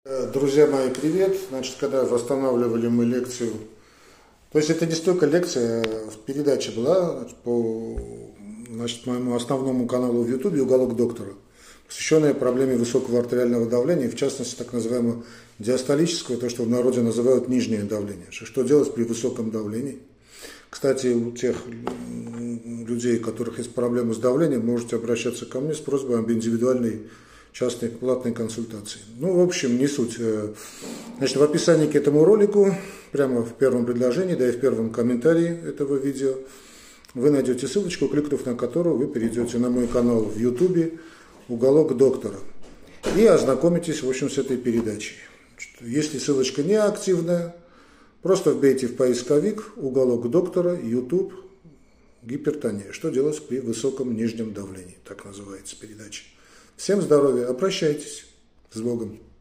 Друзья мои, привет! Значит, когда восстанавливали мы лекцию, то есть это не столько лекция, передача была по моему основному каналу в Ютубе «Уголок доктора», посвященная проблеме высокого артериального давления, в частности, так называемого диастолического, то, что в народе называют нижнее давление. Что делать при высоком давлении? Кстати, у тех людей, у которых есть проблемы с давлением, можете обращаться ко мне с просьбой об индивидуальной частной платной консультации. Ну, в общем, не суть. Значит, в описании к этому ролику, прямо в первом предложении, да и в первом комментарии этого видео, вы найдете ссылочку, кликнув на которую вы перейдете на мой канал в Ютубе «Уголок доктора» и ознакомитесь, в общем, с этой передачей. Если ссылочка не активная, просто вбейте в поисковик «Уголок доктора», YouTube, гипертония. Что делать при высоком нижнем давлении, так называется передача. Всем здоровья, обращайтесь, с Богом.